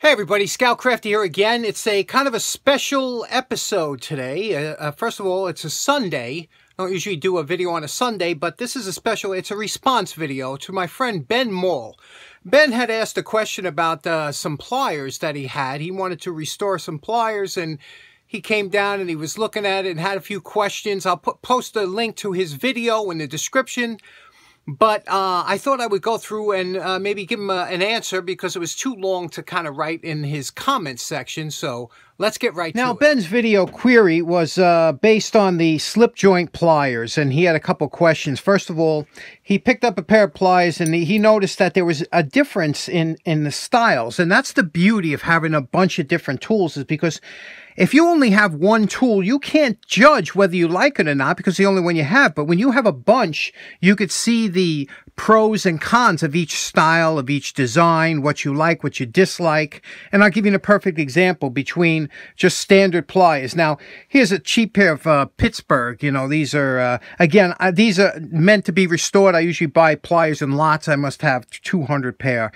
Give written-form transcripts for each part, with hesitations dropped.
Hey everybody, Scoutcrafty here again. It's a kind of a special episode today. First of all, it's a Sunday. I don't usually do a video on a Sunday, but this is a special, it's a response video to my friend Ben Mall. Ben had asked a question about some pliers that he had. He wanted to restore some pliers and he came down and he was looking at it and had a few questions. I'll post a link to his video in the description. But I thought I would go through and maybe give him an answer because it was too long to kind of write in his comments section. So let's get right to it. Now, Ben's video query was based on the slip joint pliers, and he had a couple questions. First of all, he picked up a pair of pliers and he noticed that there was a difference in the styles. And that's the beauty of having a bunch of different tools, is because if you only have one tool, you can't judge whether you like it or not because it's the only one you have. But when you have a bunch, you could see the pros and cons of each style, of each design, what you like, what you dislike. And I'll give you a perfect example between just standard pliers. Now, here's a cheap pair of Pittsburgh. You know, these are, again, these are meant to be restored. I usually buy pliers in lots. I must have 200 pair.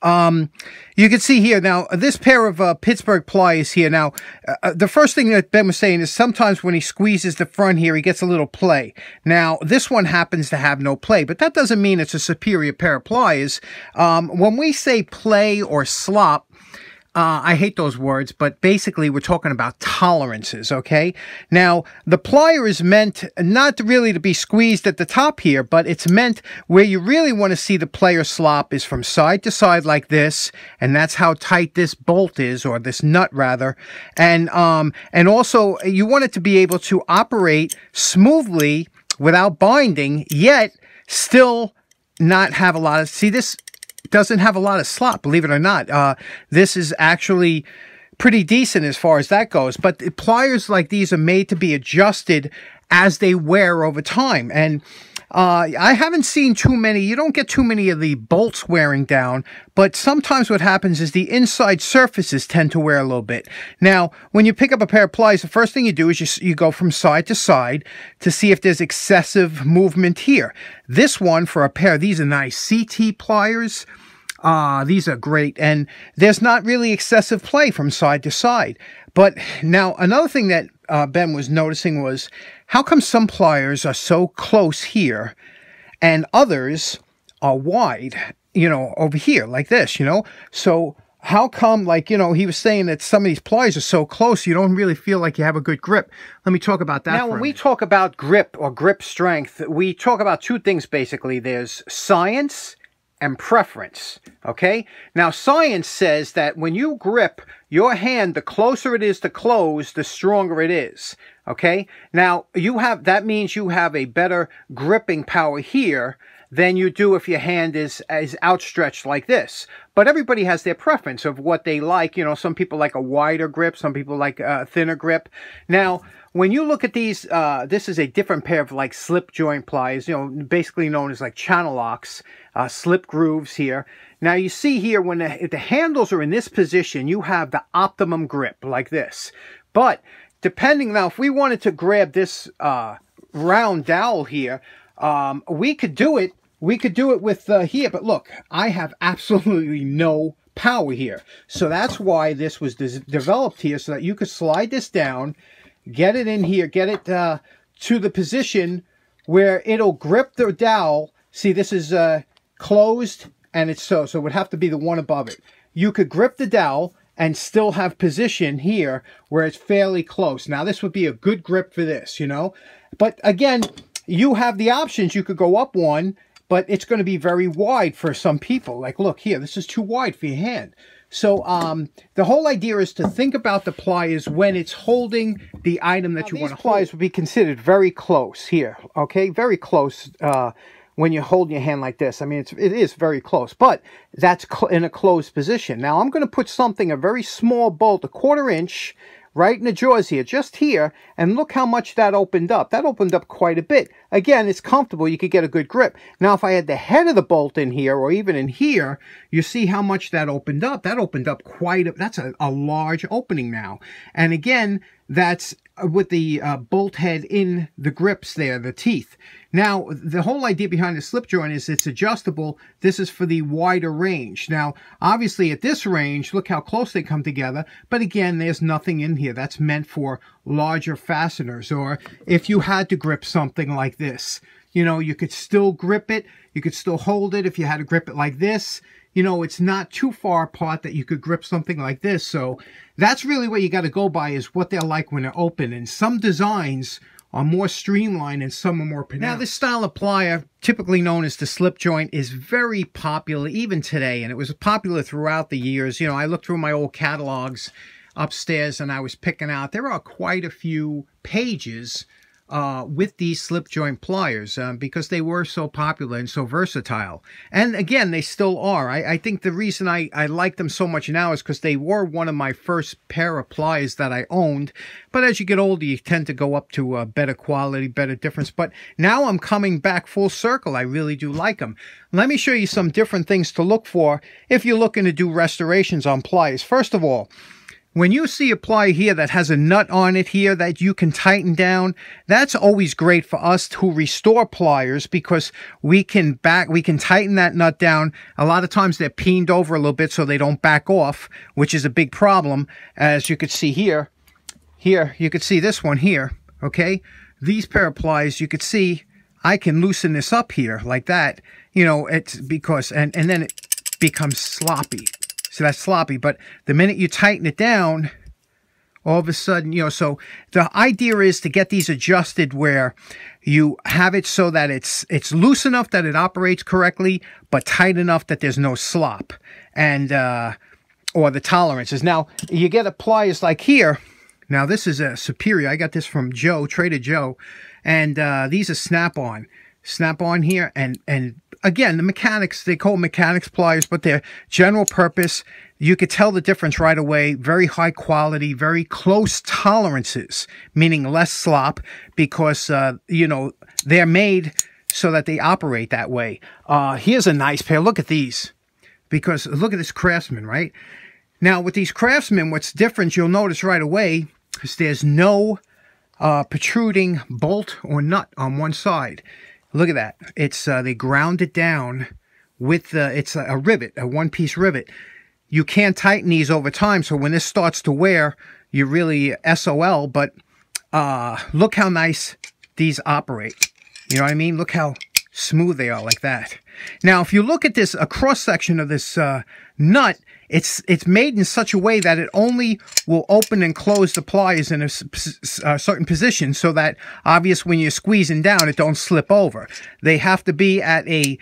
You can see here, now, this pair of Pittsburgh pliers here. Now, the first thing that Ben was saying is sometimes when he squeezes the front here, he gets a little play. Now, this one happens to have no play, but that doesn't mean it's a superior pair of pliers. When we say play or slop, I hate those words, but basically we're talking about tolerances, okay? Now, the plier is meant not really to be squeezed at the top here, but it's meant where you really want to see the play or slop is from side to side like this, and that's how tight this bolt is, or this nut rather. And also you want it to be able to operate smoothly without binding, yet still not have a lot of, see, this doesn't have a lot of slop, believe it or not. This is actually pretty decent as far as that goes. But the pliers like these are made to be adjusted as they wear over time. And I haven't seen too many, you don't get too many of the bolts wearing down, but sometimes what happens is the inside surfaces tend to wear a little bit. Now, when you pick up a pair of pliers, the first thing you do is you go from side to side to see if there's excessive movement here. This one, for a pair, these are nice CT pliers. These are great, and there's not really excessive play from side to side. But now, another thing that Ben was noticing was, how come some pliers are so close here and others are wide, you know, over here like this, you know? So how come, like, you know, he was saying that some of these pliers are so close you don't really feel like you have a good grip. Let me talk about that. Now, when we talk about grip or grip strength, we talk about two things basically. There's science and preference, okay? Now, science says that when you grip your hand, the closer it is to close, the stronger it is, okay? Now, that means you have a better gripping power here than you do if your hand is outstretched like this. But everybody has their preference of what they like. You know, some people like a wider grip, some people like a thinner grip. Now, when you look at these, this is a different pair of like slip joint pliers, you know, basically known as like channel locks, slip grooves here. Now you see here when if the handles are in this position, you have the optimum grip like this. But depending, now if we wanted to grab this round dowel here, we could do it with here, but look, I have absolutely no power here. So that's why this was developed here, so that you could slide this down, get it in here, get it to the position where it'll grip the dowel. See, this is closed, and it's so it would have to be the one above it. You could grip the dowel and still have position here where it's fairly close. Now, this would be a good grip for this, you know. But again, you have the options. You could go up one, but it's going to be very wide for some people. Like, look here, this is too wide for your hand. So the whole idea is to think about the pliers when it's holding the item that you want to hold. These pliers would be considered very close here, okay? Very close when you're holding your hand like this. I mean, it is very close, but that's in a closed position. Now, I'm going to put something, a very small bolt, a 1/4 inch, right in the jaws here, just here, and look how much that opened up. That opened up quite a bit. Again, it's comfortable. You could get a good grip. Now, if I had the head of the bolt in here, or even in here, you see how much that opened up. That opened up quite a, that's a large opening now. And again, that's with the bolt head in the grips there, the teeth. Now, the whole idea behind the slip joint is it's adjustable. This is for the wider range. Now, obviously at this range, look how close they come together. But again, there's nothing in here. That's meant for larger fasteners, or if you had to grip something like this. You know, you could still grip it. You could still hold it if you had to grip it like this. You know, it's not too far apart that you could grip something like this. So that's really what you got to go by, is what they're like when they're open. And some designs are more streamlined and some are more pronounced. Now, this style of plier, typically known as the slip joint, is very popular even today. And it was popular throughout the years. You know, I looked through my old catalogs upstairs and I was picking out, there are quite a few pages with these slip joint pliers because they were so popular and so versatile. And again, they still are. I think the reason I like them so much now is because they were one of my first pair of pliers that I owned. But as you get older, you tend to go up to better quality, better difference. But now I'm coming back full circle. I really do like them. Let me show you some different things to look for if you're looking to do restorations on pliers. First of all, when you see a plier here that has a nut on it here that you can tighten down, that's always great for us who restore pliers, because we can tighten that nut down. A lot of times they're peened over a little bit so they don't back off, which is a big problem. As you could see here, you could see this one here, okay? These pair of pliers, you could see I can loosen this up here like that. You know, it's because, and then it becomes sloppy. So that's sloppy, but the minute you tighten it down, all of a sudden, you know, so the idea is to get these adjusted where you have it so that it's loose enough that it operates correctly, but tight enough that there's no slop, and or the tolerances. Now, you get a pliers like here. Now, this is a Superior. I got this from Joe, Trader Joe, and these are Snap-on. Snap-on here, and again, the mechanics, they call mechanics pliers, but they're general purpose. You could tell the difference right away. Very high quality, very close tolerances, meaning less slop, because, you know, they're made so that they operate that way. Here's a nice pair. Look at these, because look at this Craftsman, right? Now, with these Craftsman, what's different, you'll notice right away, is there's no protruding bolt or nut on one side. Look at that. It's they ground it down with it's a rivet, a one-piece rivet. You can't tighten these over time, so when this starts to wear, you're really SOL. But look how nice these operate. You know what I mean? Look how smooth they are like that. Now, if you look at this, a cross section of this nut, it's made in such a way that it only will open and close the pliers in a certain position, so that obvious when you're squeezing down, it don't slip over. They have to be at a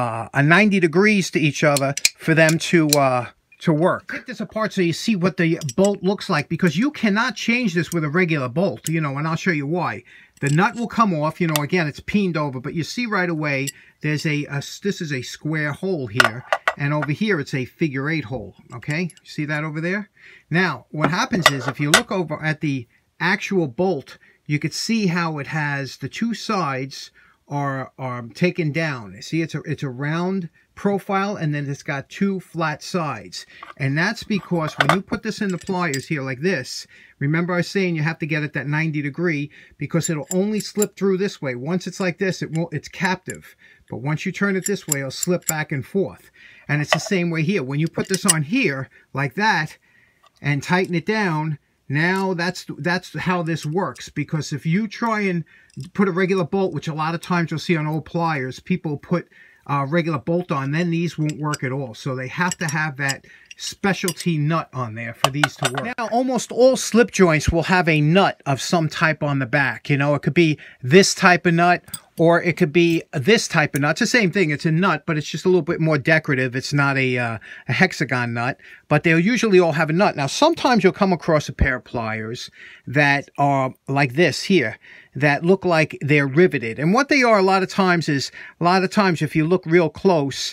90 degrees to each other for them to work. Take this apart so you see what the bolt looks like, because you cannot change this with a regular bolt, you know, and I'll show you why. The nut will come off, you know, again, it's peened over, but you see right away, there's this is a square hole here, and over here it's a figure 8 hole, okay? See that over there? Now, what happens is, if you look over at the actual bolt, you could see how it has the two sides are taken down. See, it's a round profile, and then it's got two flat sides. And that's because when you put this in the pliers here like this, remember I was saying you have to get it that 90 degree, because it'll only slip through this way. Once it's like this, it's captive. But once you turn it this way, it'll slip back and forth. And it's the same way here. When you put this on here like that and tighten it down, now that's how this works. Because if you try and put a regular bolt, which a lot of times you'll see on old pliers, people put a regular bolt on, then these won't work at all. So they have to have that specialty nut on there for these to work. Now, almost all slip joints will have a nut of some type on the back. You know, it could be this type of nut, or it could be this type of nut. It's the same thing. It's a nut, but it's just a little bit more decorative. It's not a hexagon nut, but they'll usually all have a nut. Now, sometimes you'll come across a pair of pliers that are like this here, that look like they're riveted. And what they are a lot of times is, if you look real close,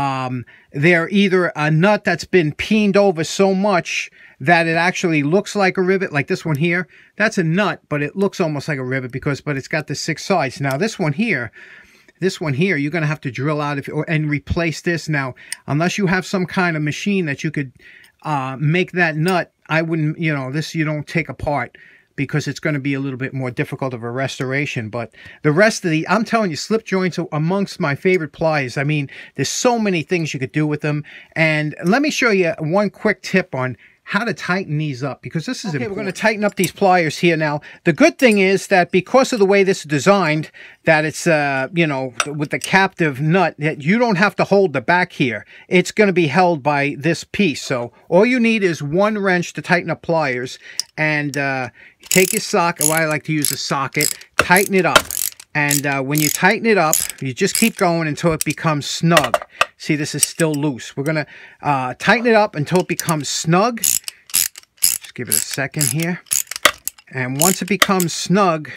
they're either a nut that's been peened over so much that it actually looks like a rivet, like this one here. That's a nut, but it looks almost like a rivet but it's got the 6 sides. Now, this one here, you're going to have to drill out and replace this. Now, unless you have some kind of machine that you could make that nut, I wouldn't, you know, this you don't take apart. because it's going to be a little bit more difficult of a restoration. But the rest of I'm telling you, slip joints are amongst my favorite pliers. I mean, there's so many things you could do with them. And let me show you one quick tip on how to tighten these up, because this is important. We're going to tighten up these pliers here now. The good thing is that because of the way this is designed, that it's, you know, with the captive nut, that you don't have to hold the back here. It's going to be held by this piece. So all you need is one wrench to tighten up pliers, and take your socket. Well, I like to use a socket, tighten it up. And when you tighten it up, you just keep going until it becomes snug. See, this is still loose. We're going to tighten it up until it becomes snug. Just give it a second here. And once it becomes snug,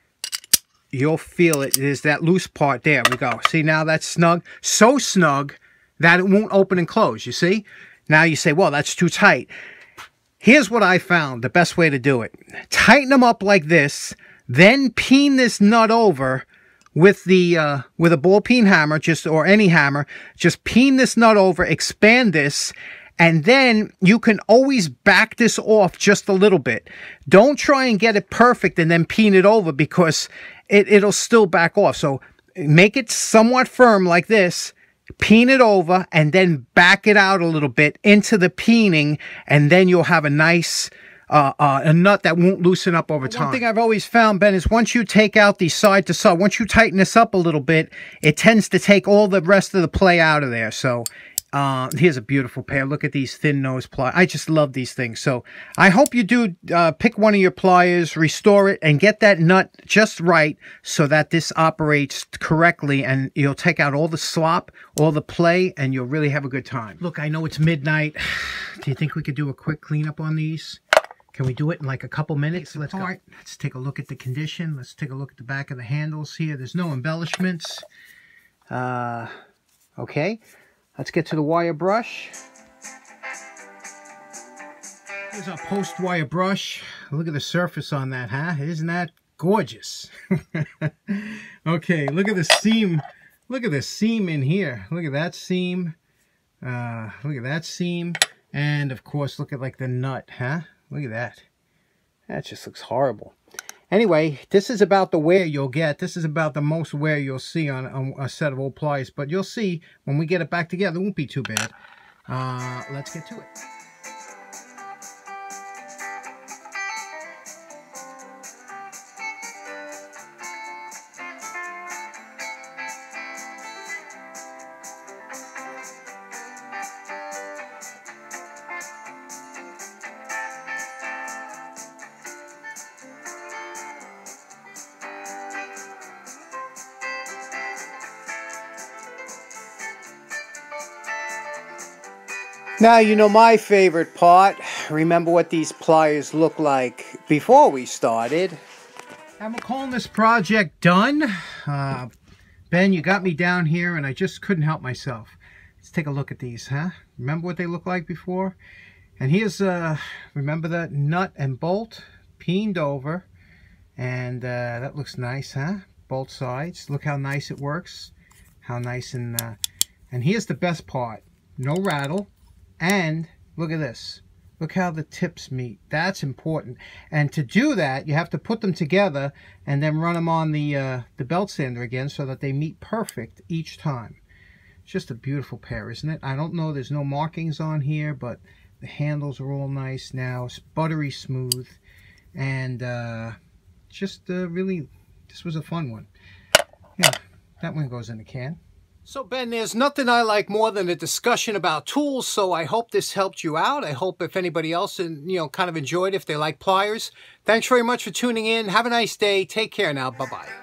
you'll feel it. There's that loose part. There we go. See, now that's snug. So snug that it won't open and close, you see? Now you say, well, that's too tight. Here's what I found, the best way to do it. Tighten them up like this, then peen this nut over with a ball peen hammer, or any hammer. Just peen this nut over, expand this, and then you can always back this off just a little bit. Don't try and get it perfect and then peen it over, because it'll still back off. So make it somewhat firm like this, peen it over, and then back it out a little bit into the peening, and then you'll have a nice a nut that won't loosen up over time. One thing I've always found, Ben, is once you take out the side to side, once you tighten this up a little bit, it tends to take all the rest of the play out of there. So here's a beautiful pair. Look at these thin nose pliers. I just love these things. So I hope you do pick one of your pliers, restore it, and get that nut just right so that this operates correctly, and you'll take out all the slop, all the play, and you'll really have a good time. Look, I know it's midnight. Do you think we could do a quick cleanup on these? Can we do it in like a couple minutes? Let's go. All right, let's take a look at the condition. Let's take a look at the back of the handles here. There's no embellishments. Okay, let's get to the wire brush. Here's our post-wire brush. Look at the surface on that, huh? Isn't that gorgeous? Okay, look at the seam. Look at the seam in here. Look at that seam. Look at that seam. And, of course, look at like the nut, huh? Look at that. That just looks horrible. Anyway, this is about the wear you'll get. This is about the most wear you'll see on a set of old pliers. But you'll see when we get it back together, it won't be too bad. Let's get to it. Now, you know my favorite part. Remember what these pliers look like before we started. I'm calling this project done. Ben, you got me down here and I just couldn't help myself. Let's take a look at these, huh? Remember what they looked like before? And here's, remember that nut and bolt peened over. And that looks nice, huh? Both sides. Look how nice it works. How nice and here's the best part. No rattle. And look at this. Look how the tips meet. That's important. And to do that, you have to put them together and then run them on the belt sander again so that they meet perfect each time. It's just a beautiful pair, isn't it? I don't know, there's no markings on here, but the handles are all nice now. It's buttery smooth. And just really, this was a fun one. Yeah, that one goes in the can. So, Ben, there's nothing I like more than a discussion about tools, so I hope this helped you out. I hope if anybody else, kind of enjoyed, if they like pliers. Thanks very much for tuning in. Have a nice day. Take care now. Bye-bye.